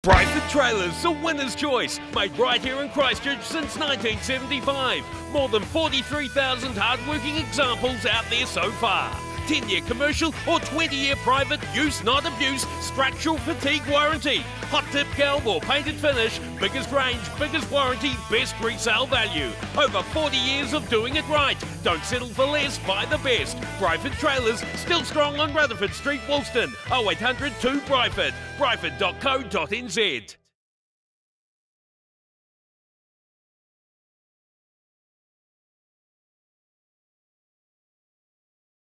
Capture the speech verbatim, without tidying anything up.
Briford Trailers, the winner's choice, made right here in Christchurch since nineteen seventy-five. More than forty-three thousand hard-working examples out there so far. ten year commercial or twenty year private use not abuse structural fatigue warranty. Hot tip galv or painted finish, biggest range, biggest warranty, best resale value. Over forty years of doing it right. Don't settle for less, buy the best. Briford Trailers, still strong on Rutherford Street, Woolston. oh eight hundred two Briford. Briford dot co dot n z.